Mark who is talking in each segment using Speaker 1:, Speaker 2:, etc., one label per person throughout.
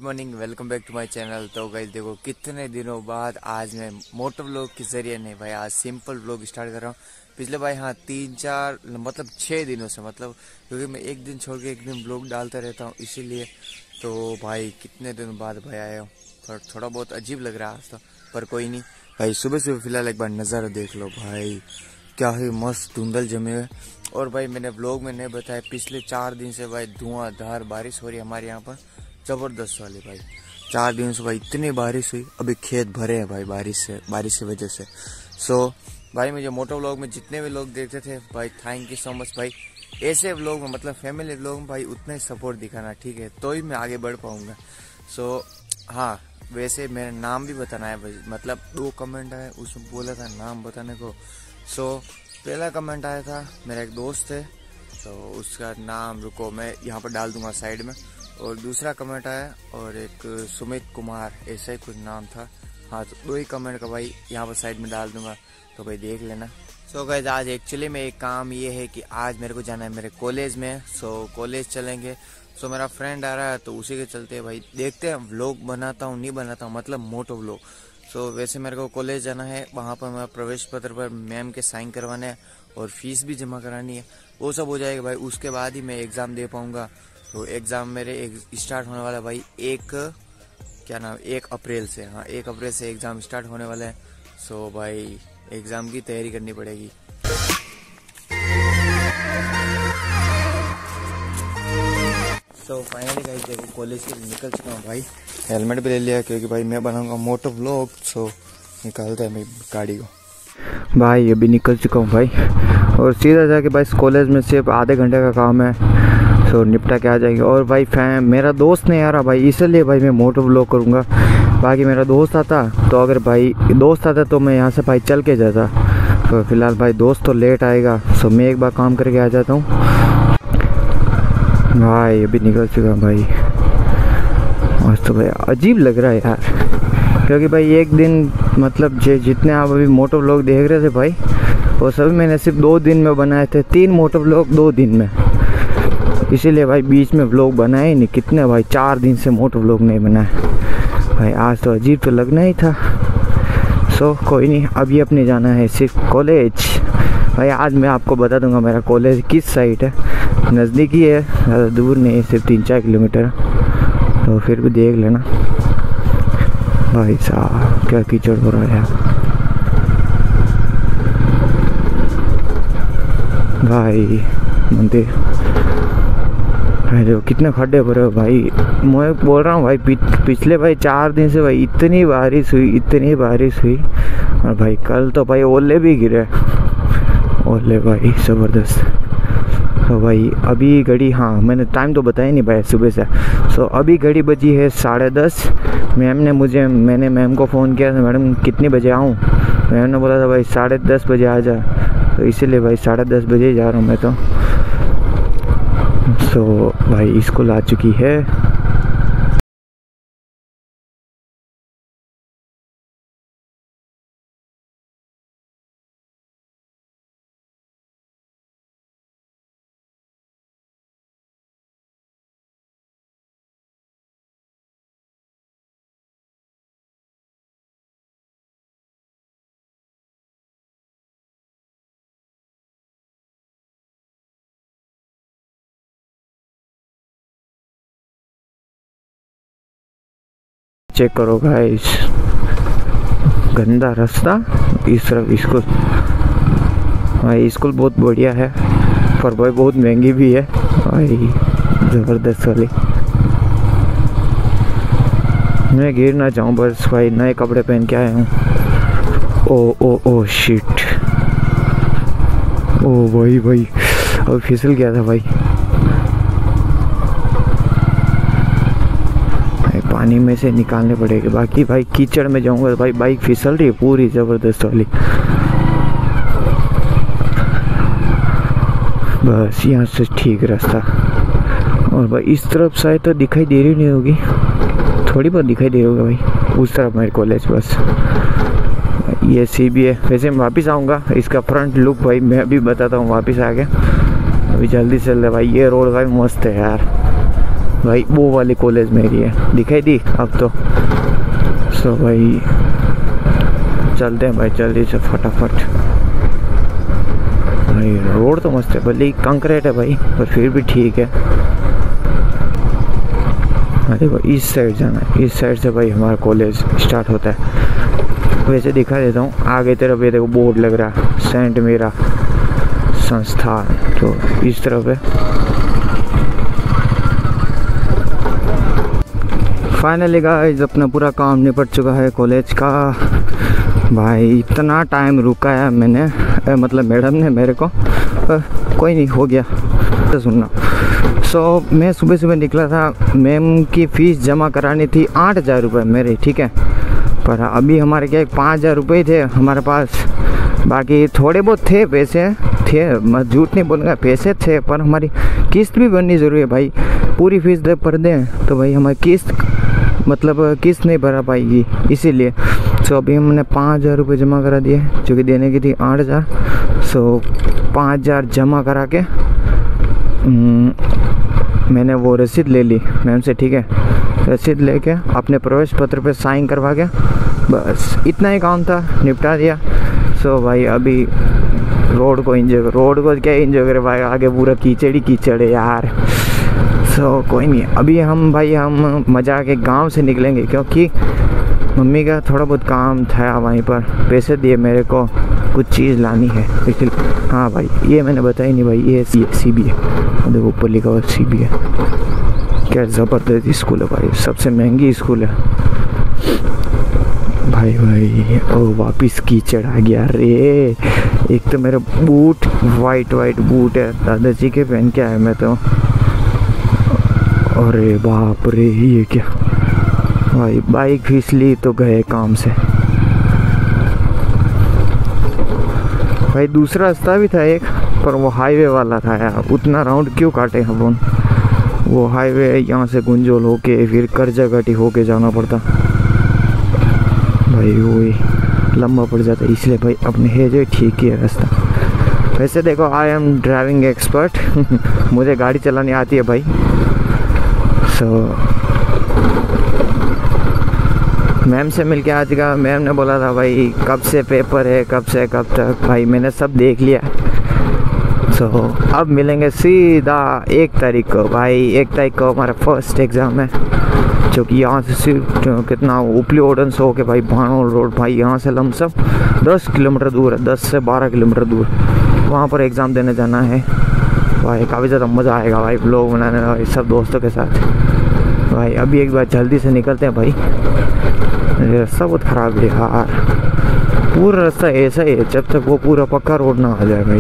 Speaker 1: Morning, welcome back to my channel. तो guys देखो कितने दिनों बाद आज मैं मोटो व्लॉग के जरिए नहीं भाई आज सिंपल व्लॉग स्टार्ट कर रहा हूँ। पिछले भाई 3-4 मतलब 6 दिनों से मतलब क्योंकि मैं एक दिन छोड़ के एक दिन व्लॉग डालता रहता हूँ इसीलिए। तो भाई कितने दिनों बाद भाई आया हूँ, थोड़ा बहुत अजीब लग रहा है आज तो, पर कोई नहीं भाई। सुबह सुबह फिलहाल एक बार नज़ारा देख लो भाई, क्या ही मस्त धुंधल जमे हुए। और भाई मैंने व्लॉग में नहीं बताया, पिछले 4 दिन से भाई धुआंधार बारिश हो रही है हमारे यहाँ पर, जबरदस्त वाली भाई। 4 दिन से भाई इतनी बारिश हुई, अभी खेत भरे हैं भाई बारिश की वजह से। सो भाई मुझे मोटो व्लॉग में जितने भी लोग देखते थे भाई, थैंक यू सो मच भाई। ऐसे व्लॉग में मतलब फैमिली व्लॉग में भाई उतना ही सपोर्ट दिखाना, ठीक है, तो ही मैं आगे बढ़ पाऊंगा। सो हाँ, वैसे मेरा नाम भी बताना है भाई, मतलब 2 कमेंट आए, उसमें बोला था नाम बताने को। सो पहला कमेंट आया था, मेरा एक दोस्त है तो उसका नाम रुको मैं यहाँ पर डाल दूंगा साइड में। और दूसरा कमेंट आया और एक सुमित कुमार ऐसा ही कुछ नाम था। हाँ, तो 2 ही कमेंट का भाई यहाँ पर साइड में डाल दूंगा, तो भाई देख लेना। सो गाइस आज एक्चुअली में एक काम ये है कि आज मेरे को जाना है मेरे कॉलेज में। सो कॉलेज चलेंगे। सो मेरा फ्रेंड आ रहा है तो उसी के चलते भाई देखते हैं व्लॉग बनाता हूँ नहीं बनाता हूँ, मतलब मोटो व्लॉग। सो वैसे मेरे को कॉलेज जाना है, वहाँ पर मैं प्रवेश पत्र पर मैम के साइन करवाने हैं और फीस भी जमा करानी है। वो सब हो जाएगा भाई, उसके बाद ही मैं एग्ज़ाम दे पाऊँगा। तो एग्ज़ाम मेरे स्टार्ट होने वाला है भाई 1 अप्रैल से। हाँ, 1 अप्रैल से एग्ज़ाम स्टार्ट होने वाला है। सो भाई एग्ज़ाम की तैयारी करनी पड़ेगी। सो फाइनली गाइस देखो कॉलेज के लिए निकल चुका हूँ भाई, हेलमेट भी ले लिया क्योंकि भाई मैं बनाऊंगा मोटो व्लॉग। सो निकालते हैं भाई गाड़ी को। भाई अभी निकल चुका हूँ भाई और सीधा जाके भाई कॉलेज में सिर्फ आधे घंटे का काम है, सो निपटा के आ जाएंगे। और भाई मेरा दोस्त नहीं आ रहा भाई, इसलिए भाई मैं मोटो व्लॉग करूँगा। बाकी मेरा दोस्त आता तो अगर भाई दोस्त आता तो मैं यहाँ से भाई चल के जाता। तो फिलहाल भाई दोस्त तो लेट आएगा, सो मैं एक बार काम करके आ जाता हूँ। भाई अभी निकल चुका भाई। आज तो भाई अजीब लग रहा है यार, क्योंकि भाई एक दिन मतलब जितने आप अभी मोटो व्लॉग देख रहे थे भाई, वो सभी मैंने सिर्फ 2 दिन में बनाए थे। 3 मोटो व्लॉग 2 दिन में, इसीलिए भाई बीच में व्लॉग बनाए ही नहीं। कितने भाई 4 दिन से मोटो व्लॉग नहीं बनाए भाई, आज तो अजीब तो लगना ही था। सो कोई नहीं, अभी अपने जाना है सिर्फ कॉलेज भाई। आज मैं आपको बता दूंगा मेरा कॉलेज किस साइड है, नज़दीकी है, ज़्यादा दूर नहीं है, सिर्फ 3-4 किलोमीटर। तो फिर भी देख लेना भाई साहब क्या कीचड़ हो रहा है भाई। मंदिर देखो कितने खड्डे भरे हो भाई। मैं बोल रहा हूँ भाई पिछले भाई 4 दिन से भाई इतनी बारिश हुई। और भाई कल तो भाई ओले भी गिरे, ओले भाई ज़बरदस्त। तो भाई अभी घड़ी, हाँ मैंने टाइम तो बताया नहीं भाई सुबह से। सो अभी घड़ी बजी है 10:30। मैंने मैम को फ़ोन किया था, मैडम कितने बजे आऊँ। मैम ने बोला था भाई 10:30 बजे आ जा, तो इसीलिए भाई 10:30 बजे जा रहा हूँ मैं तो। सो भाई स्कूल आ चुकी है। चेक करो गाइस, गंदा रास्ता इस तरफ स्कूल। भाई स्कूल बहुत बढ़िया है, पर भाई बहुत महंगी भी है भाई, ज़बरदस्त वाली। मैं गिर ना जाऊँ बस भाई, नए कपड़े पहन के आया हूँ। ओ शिट, ओ भाई अब फिसल गया था भाई। पानी में से निकालने पड़ेगा, बाकी भाई कीचड़ में जाऊंगा तो भाई बाइक फिसल रही है पूरी ज़बरदस्त वाली। बस यहाँ से ठीक रास्ता। और भाई इस तरफ शायद तो दिखाई दे रही नहीं होगी, थोड़ी बहुत दिखाई दे होगा भाई उस तरफ मेरे कॉलेज। बस ये सी भी है। वैसे मैं वापस आऊँगा, इसका फ्रंट लुक भाई मैं अभी बताता हूँ वापस आ गया। अभी जल्दी चल रहा भाई, ये रोड भाई मस्त है यार, भाई वो वाली कॉलेज मेरी है, दिखाई दी अब तो। सो भाई चलते हैं भाई जल्दी से फटाफट। भाई रोड तो मस्त है, भले कंक्रीट है भाई पर फिर भी ठीक है। अरे भाई इस साइड जाना है, इस साइड से भाई हमारा कॉलेज स्टार्ट होता है। वैसे दिखा देता हूँ आगे तरफ, ये देखो बोर्ड लग रहा है सेंट मेरा संस्थान, तो इस तरफ है। फाइनली गाइस अपना पूरा काम निपट चुका है कॉलेज का। भाई इतना टाइम रुका है मैंने, मतलब मैडम ने मेरे को, कोई नहीं हो गया। तो सुनना, मैं सुबह सुबह निकला था, मैम की फ़ीस जमा करानी थी 8,000 रुपये मेरे, ठीक है। पर अभी हमारे क्या 5,000 रुपये थे हमारे पास, बाकी थोड़े बहुत थे पैसे थे, मैं झूठ नहीं बोलूँगा पैसे थे, पर हमारी किस्त भी भरनी ज़रूरी है भाई। पूरी फीस भर दें तो भाई हमारी किस्त किस्त नहीं भरा पाएगी, इसीलिए। अभी हमने 5,000 रुपये जमा करा दिए, जो कि देने की थी 8,000। 5,000 जमा करा के मैंने वो रसीद ले ली मैम से, ठीक है। रसीद लेके अपने प्रवेश पत्र पे साइन करवा के बस इतना ही काम था, निपटा दिया। भाई अभी रोड को क्या एंजॉय करे भाई, आगे पूरा कीचड़ ही कीचड़ है यार। कोई नहीं, अभी हम मजा के गांव से निकलेंगे, क्योंकि मम्मी का थोड़ा बहुत काम था वहीं पर, पैसे दिए मेरे को, कुछ चीज़ लानी है। हाँ भाई ये मैंने बताया नहीं भाई, ये CB है, देखो ऊपर लिखा हुआ CB है। क्या ज़बरदस्त स्कूल है भाई, सबसे महंगी स्कूल है भाई। ओ वापिस कीचड़ आ गया रे। एक तो मेरे बूट वाइट बूट है, दादाजी के पहन के आया मैं तो। अरे बाप रे ये क्या भाई, बाइक फिसली तो गए काम से भाई। दूसरा रास्ता भी था एक, पर वो हाईवे वाला था यार, उतना राउंड क्यों काटे हम। वो हाईवे यहाँ से गुंजोल होके फिर करजाघाटी होके जाना पड़ता भाई, वही लंबा पड़ जाता, इसलिए भाई अपने है जो ठीक ही है रास्ता। वैसे देखो आई एम ड्राइविंग एक्सपर्ट मुझे गाड़ी चलानी आती है भाई। मैम से मिलके आज का, मैम ने बोला था भाई कब से पेपर है, कब से कब तक, भाई मैंने सब देख लिया। अब मिलेंगे सीधा 1 तारीख को भाई। 1 तारीख को हमारा फर्स्ट एग्ज़ाम है, जो कि यहाँ से सिर्फ कितना उपली ओडन से होके भाई भानोल रोड, भाई यहाँ से लमसम 10 किलोमीटर दूर है, 10 से 12 किलोमीटर दूर। वहाँ पर एग्ज़ाम देने जाना है भाई। काफ़ी ज़्यादा मज़ा आएगा भाई व्लॉग बनाने में भाई, सब दोस्तों के साथ भाई। अभी एक बार जल्दी से निकलते हैं भाई, रास्ता बहुत ख़राब है यार, पूरा रास्ता ऐसा ही है जब तक वो पूरा पक्का रोड ना आ जाए भाई।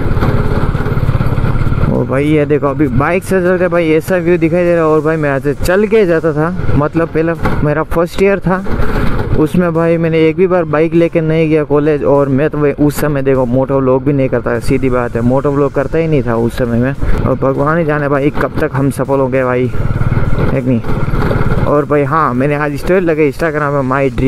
Speaker 1: और भाई ये देखो अभी बाइक से चलते भाई ऐसा व्यू दिखाई दे रहा है। और भाई मैं यहाँ से चल के जाता था, मतलब पहला मेरा फर्स्ट ईयर था, उसमें भाई मैंने एक भी बार बाइक लेके नहीं गया कॉलेज। और मैं तो उस समय देखो मोटो व्लॉग भी नहीं करता, सीधी बात है, मोटो व्लॉग करता ही नहीं था उस समय में। और भगवान ही जाने भाई कब तक हम सफल हो गए भाई, है कि नहीं। और भाई हाँ, मैंने आज स्टोरी लगाई इंस्टाग्राम में,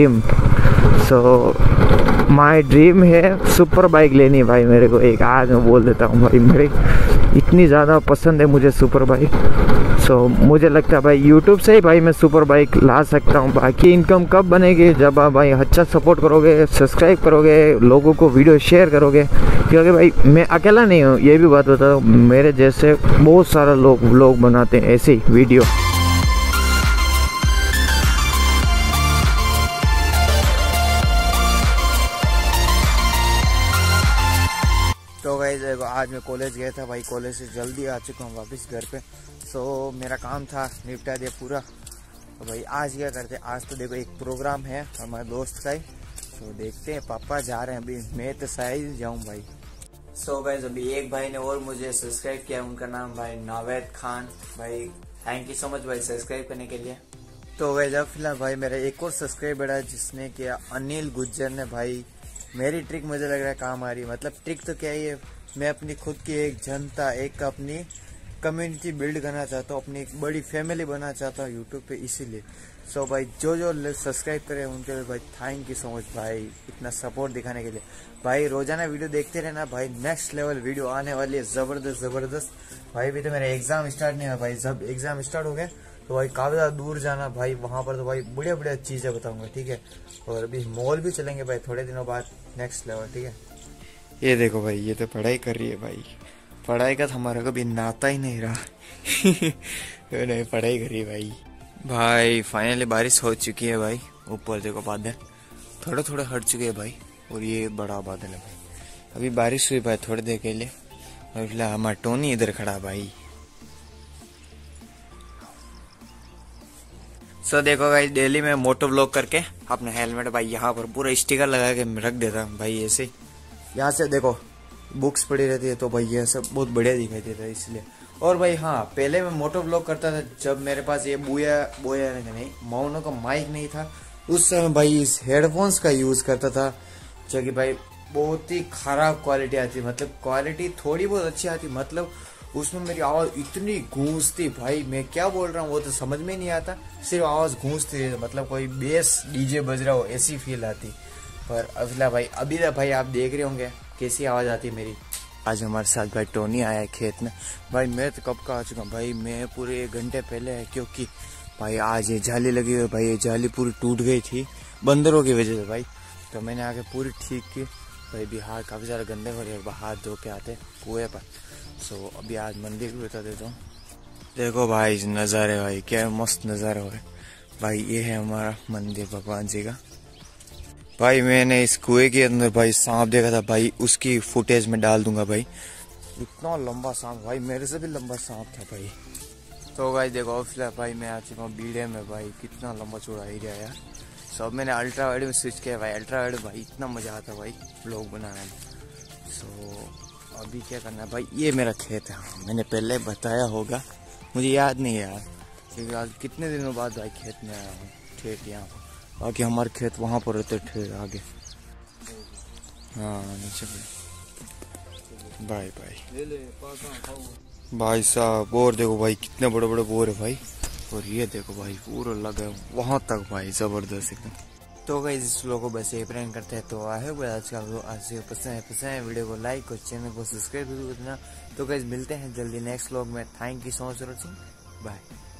Speaker 1: माई ड्रीम है सुपर बाइक लेनी भाई मेरे को एक। आज मैं बोल देता हूँ भाई, मेरी इतनी ज़्यादा पसंद है मुझे सुपर बाइक। मुझे लगता है भाई यूट्यूब से ही भाई मैं सुपर बाइक ला सकता हूँ। बाकी इनकम कब बनेगी, जब आप भाई अच्छा सपोर्ट करोगे, सब्सक्राइब करोगे, लोगों को वीडियो शेयर करोगे। क्योंकि भाई मैं अकेला नहीं हूँ, ये भी बात बता दूँ, मेरे जैसे बहुत सारे लोग व्लॉग बनाते हैं ऐसे ही वीडियो। तो गाइस देखो आज मैं कॉलेज गया था भाई, कॉलेज से जल्दी आ चुका हूँ वापस घर पे। मेरा काम था निपटा दिया पूरा। तो भाई आज क्या करते हैं, आज तो देखो एक प्रोग्राम है हमारे दोस्त का ही, तो देखते हैं। पापा जा रहे हैं अभी, मैं तो शायद जाऊँ भाई। गाइस अभी एक भाई ने और मुझे सब्सक्राइब किया, उनका नाम भाई नावेद खान भाई, थैंक यू सो मच भाई सब्सक्राइब करने के लिए। तो गाइस अब फिलहाल भाई मेरा एक और सब्सक्राइब बढ़ा जिसने किया अनिल गुज्जर ने भाई। मेरी ट्रिक मुझे लग रहा है काम आ रही है, मतलब ट्रिक तो क्या ही है, मैं अपनी खुद की एक जनता, एक अपनी कम्युनिटी बिल्ड करना चाहता हूँ, अपनी एक बड़ी फैमिली बनाना चाहता हूँ यूट्यूब पे, इसीलिए। सो भाई जो सब्सक्राइब करे उनके लिए भाई थैंक यू सो मच भाई, इतना सपोर्ट दिखाने के लिए भाई। रोजाना वीडियो देखते रहना भाई, नेक्स्ट लेवल वीडियो आने वाली है, जबरदस्त भाई। अभी तो मेरा एग्जाम स्टार्ट नहीं हुआ भाई, जब एग्जाम स्टार्ट हो गया तो भाई काफी ज्यादा दूर जाना भाई, वहां पर तो भाई बढ़िया चीजें बताऊंगा, ठीक है। और अभी मॉल भी चलेंगे भाई थोड़े दिनों बाद, नेक्स्ट लेवल, ठीक है। ये देखो भाई, ये तो पढ़ाई कर रही है भाई, पढ़ाई का तो हमारा कभी नाता ही नहीं रहा। नहीं, पढ़ाई कर रही है भाई फाइनली बारिश हो चुकी है भाई, ऊपर देखो बादल थोड़ा हट चुके हैं भाई, और ये बड़ा बादल है भाई। अभी बारिश हुई भाई थोड़ी देर के लिए, और फिलहाल हमारा टोनी इधर खड़ा भाई। सो देखो भाई, डेली में मोटो व्लॉग करके अपना हेलमेट भाई यहाँ पर पूरा स्टिकर लगा के रख देता हूँ भाई, ऐसे यहाँ से देखो बुक्स पड़ी रहती है तो भाई ये सब बहुत बढ़िया दिखाई देता है, इसलिए। और भाई हाँ, पहले मैं मोटो व्लॉग करता था जब मेरे पास ये बोया नहीं माउनो का माइक नहीं था, उस समय भाई इस हेडफोन्स का यूज करता था, जो कि भाई बहुत ही खराब क्वालिटी आती, मतलब क्वालिटी थोड़ी बहुत अच्छी आती, मतलब उसमें मेरी आवाज इतनी गूंजती भाई, मैं क्या बोल रहा हूँ वो तो समझ में नहीं आता, सिर्फ आवाज गूंजती, मतलब कोई बेस डीजे बज रहा हो ऐसी फील आती। पर अगला भाई अभी तक भाई आप देख रहे होंगे कैसी आवाज आती है मेरी। आज हमारे साथ भाई टोनी आया है खेत में भाई, मैं तो कब का आ चुका हूँ भाई, मैं पूरे 1 घंटे पहले है, क्योंकि भाई आज ये जाली लगी हुई भाई, ये जाली पूरी टूट गई थी बंदरों की वजह से भाई, तो मैंने आके पूरी ठीक की भाई। बिहार काफी सारे गंदे हो रहे, हाथ धो के आते कुएं पर। सो अभी आज मंदिर भी बता देता हूँ, देखो भाई नज़ारे भाई, क्या मस्त नज़ारा हो रहा है भाई। ये है हमारा मंदिर भगवान जी का भाई। मैंने इस कुएं के अंदर भाई सांप देखा था भाई, उसकी फुटेज में डाल दूंगा भाई, इतना लंबा सांप भाई, मेरे से भी लंबा सांप था भाई। तो भाई देखो फिलहाल भाई मैं आ चुका हूँ बीड़े में भाई, कितना लंबा चौड़ा एरिया यार। सब मैंने अल्ट्रा वाइड में स्विच किया भाई, अल्ट्रा वाइड भाई इतना मजा आता भाई व्लॉग बनाने में। सो अभी क्या करना है भाई, ये मेरा खेत है, मैंने पहले बताया होगा, मुझे याद नहीं है यार, क्योंकि आज कितने दिनों बाद भाई खेत में आया हूँ ठेठ यहाँ पर, बाकी हमारे खेत वहाँ पर रहते ठेठ आगे। हाँ नीचे भाई साहब, और देखो भाई कितने बड़े बड़े बोर है भाई, और ये देखो भाई पूरा लगा वहां तक भाई, जबरदस्त एकदम। तो गाइस इस व्लॉग को बस यही प्रैंक करते हैं, तो आई होप आज का पसंद है वीडियो को लाइक और चैनल को सब्सक्राइब जरूर करना। तो गाइस मिलते हैं जल्दी नेक्स्ट व्लॉग में, thank you so much for watching, bye.